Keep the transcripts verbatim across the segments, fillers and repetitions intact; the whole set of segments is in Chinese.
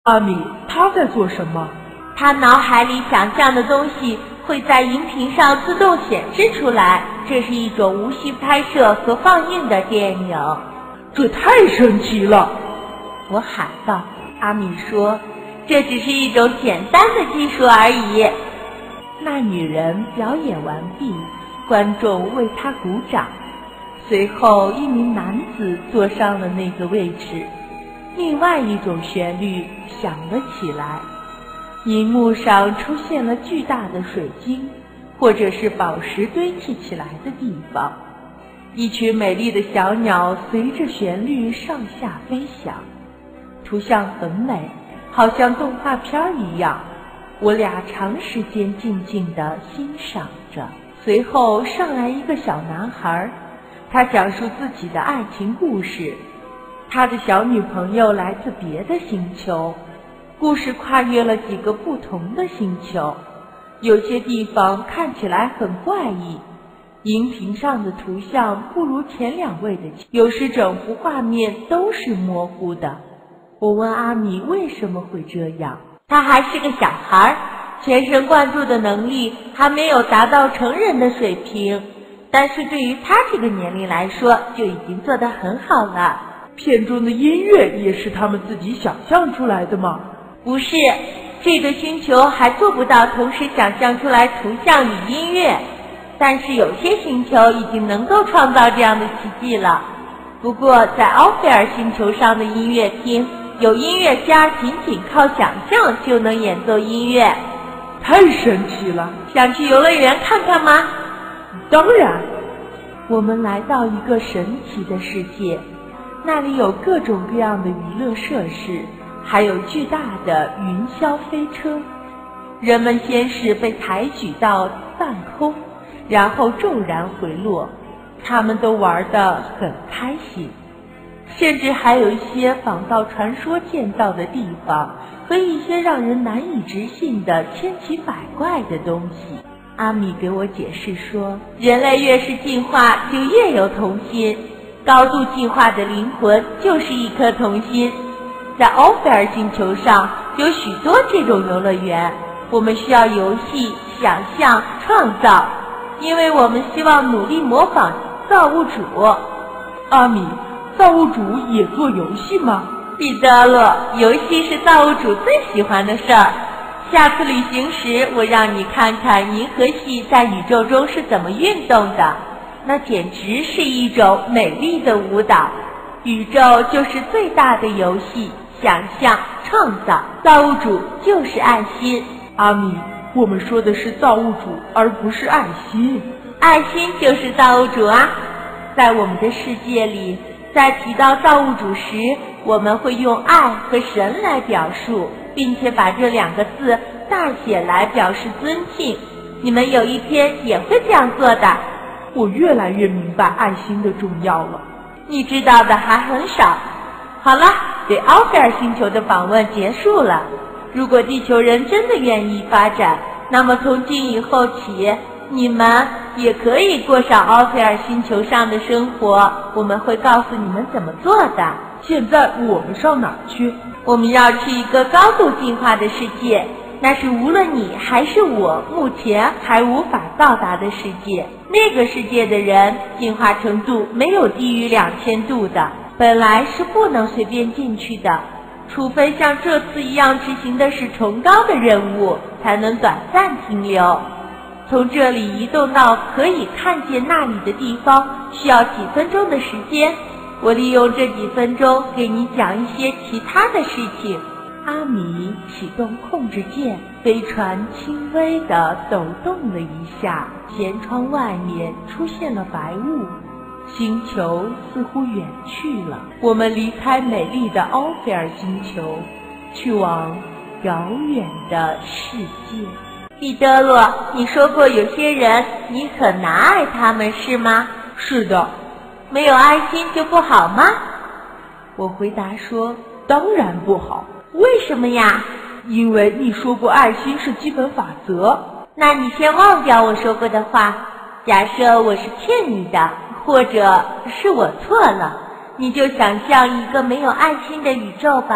阿米，他在做什么？ 他脑海里想象的东西会在荧屏上自动显示出来，这是一种无需拍摄和放映的电影。 这太神奇了！ 我喊道。阿米说，这只是一种简单的技术而已。那女人表演完毕，观众为她鼓掌。随后一名男子坐上了那个位置，另外一种旋律响了起来，荧幕上出现了巨大的水晶或者是宝石堆砌起来的地方，一群美丽的小鸟随着旋律上下飞翔，图像很美，好像动画片一样。我俩长时间静静地欣赏着。随后上来一个小男孩，他讲述自己的爱情故事。他的小女朋友来自别的星球，故事跨越了几个不同的星球，有些地方看起来很怪异，荧屏上的图像不如前两位的，有时整幅画面都是模糊的。我问阿米为什么会这样，他还是个小孩，全神贯注的能力还没有达到成人的水平，但是对于他这个年龄来说就已经做得很好了。 片中的音乐也是他们自己想象出来的吗？ 不是，这个星球还做不到同时想象出来图像与音乐，但是有些星球已经能够创造这样的奇迹了。不过在奥菲尔星球上的音乐厅，有音乐家仅仅靠想象就能演奏音乐。 太神奇了！ 想去游乐园看看吗？ 当然。 我们来到一个神奇的世界，那里有各种各样的娱乐设施，还有巨大的云霄飞车。人们先是被抬举到半空，然后骤然回落，他们都玩得很开心。甚至还有一些仿造传说建造的地方，和一些让人难以置信的千奇百怪的东西。阿米给我解释说，人类越是进化就越有童心，高度进化的灵魂就是一颗童心。在欧菲尔星球上有许多这种游乐园，我们需要游戏、想象、创造，因为我们希望努力模仿造物主。 阿米，造物主也做游戏吗？ 彼得罗，游戏是造物主最喜欢的事儿。下次旅行时，我让你看看银河系在宇宙中是怎么运动的，那简直是一种美丽的舞蹈。宇宙就是最大的游戏，想象、创造，造物主就是爱心。 阿米，我们说的是造物主，而不是爱心。 爱心就是造物主啊！在我们的世界里，在提到造物主时，我们会用爱和神来表述，并且把这两个字大写来表示尊敬。你们有一天也会这样做的。 我越来越明白爱心的重要了。 你知道的还很少。好了，对奥菲尔星球的访问结束了。如果地球人真的愿意发展，那么从今以后起，你们也可以过上奥菲尔星球上的生活。我们会告诉你们怎么做的。 现在我们上哪儿去？ 我们要去一个高度进化的世界，那是无论你还是我目前还无法到达的世界。那个世界的人进化程度没有低于两千度的，本来是不能随便进去的，除非像这次一样执行的是崇高的任务，才能短暂停留。从这里移动到可以看见那里的地方需要几分钟的时间，我利用这几分钟给你讲一些其他的事情。阿米启动控制键，飞船轻微地抖动了一下，舷窗外面出现了白雾，星球似乎远去了。我们离开美丽的奥菲尔星球，去往遥远的世界。彼得罗，你说过有些人你很难爱他们，是吗？ 是的。 没有爱心就不好吗？我回答说， 当然不好。 为什么呀？ 因为你说过爱心是基本法则。 那你先忘掉我说过的话。假设我是骗你的，或者是我错了，你就想象一个没有爱心的宇宙吧。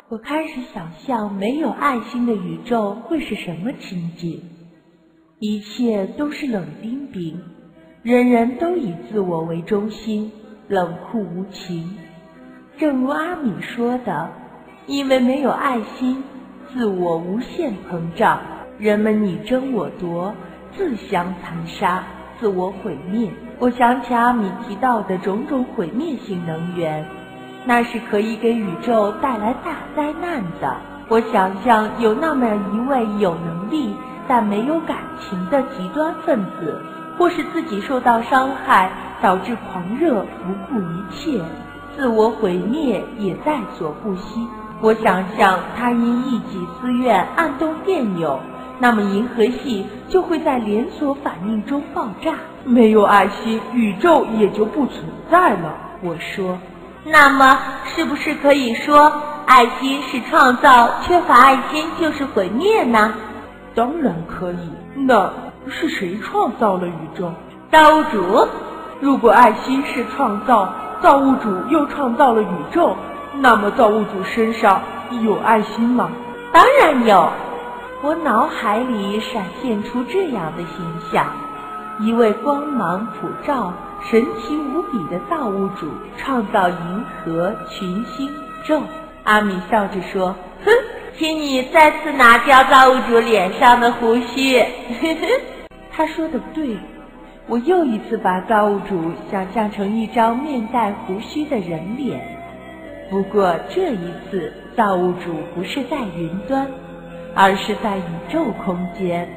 我开始想象没有爱心的宇宙会是什么情景，一切都是冷冰冰，人人都以自我为中心，冷酷无情。正如阿米说的，因为没有爱心，自我无限膨胀，人们你争我夺，自相残杀，自我毁灭。我想起阿米提到的种种毁灭性能源，那是可以给宇宙带来大灾难的。我想象有那么一位有能力但没有感情的极端分子，或是自己受到伤害导致狂热不顾一切，自我毁灭也在所不惜。我想象他因一己私怨按动电钮，那么银河系就会在连锁反应中爆炸， 没有爱心，宇宙也就不存在了。 我说，那么是不是可以说爱心是创造，缺乏爱心就是毁灭呢？ 当然可以。那是谁创造了宇宙？ 造物主。 如果爱心是创造，造物主又创造了宇宙，那么造物主身上有爱心吗？ 当然有。我脑海里闪现出这样的形象，一位光芒普照、神奇无比的造物主创造银河、群星、宇宙。阿米笑着说，哼，请你再次拿掉造物主脸上的胡须。他说的对，我又一次把造物主想象成一张面带胡须的人脸。不过这一次造物主不是在云端，而是在宇宙空间。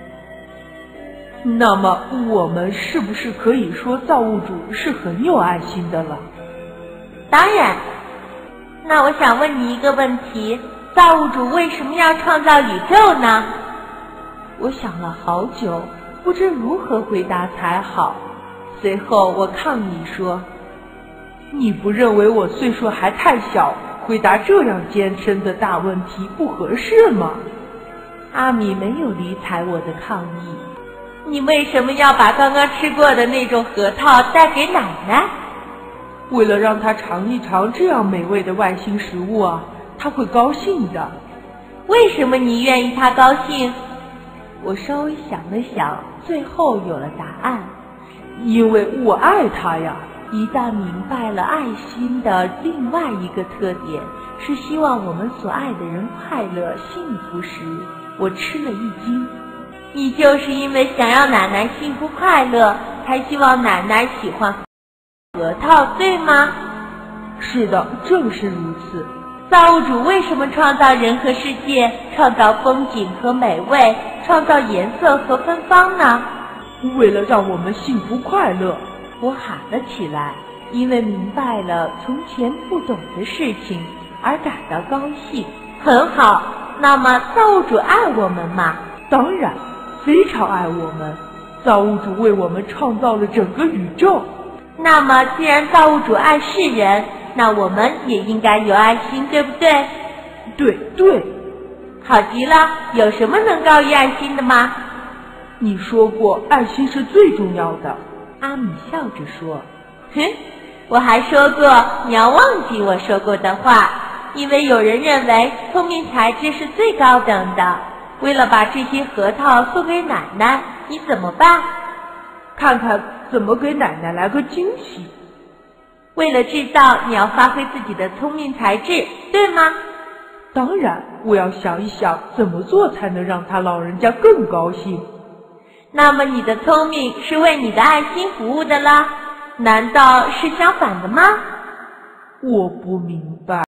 那么我们是不是可以说造物主是很有爱心的了？ 当然。那我想问你一个问题，造物主为什么要创造宇宙呢？我想了好久，不知如何回答才好。随后我抗议说， 你不认为我岁数还太小，回答这样艰深的大问题不合适吗？ 阿米没有理睬我的抗议。你为什么要把刚刚吃过的那种核桃带给奶奶？ 为了让她尝一尝这样美味的外星食物啊，她会高兴的。 为什么你愿意她高兴？我稍微想了想，最后有了答案。 因为我爱她呀。 一旦明白了爱心的另外一个特点是希望我们所爱的人快乐幸福时，我吃了一惊。你就是因为想要奶奶幸福快乐，才希望奶奶喜欢核桃，对吗？ 是的，正是如此。 造物主为什么创造人和世界，创造风景和美味，创造颜色和芬芳呢？ 为了让我们幸福快乐。 我喊了起来，因为明白了从前不懂的事情而感到高兴。很好，那么造物主爱我们吗？ 当然，非常爱我们。造物主为我们创造了整个宇宙。 那么既然造物主爱世人，那我们也应该有爱心，对不对？ 对对。 好极了，有什么能高于爱心的吗？ 你说过爱心是最重要的。 阿米笑着说，哼，我还说过你要忘记我说过的话，因为有人认为聪明才智是最高等的。为了把这些核桃送给奶奶，你怎么办？ 看看怎么给奶奶来个惊喜。 为了制造，你要发挥自己的聪明才智，对吗？ 当然，我要想一想怎么做才能让他老人家更高兴。 那么你的聪明是为你的爱心服务的啦，难道是相反的吗？ 我不明白。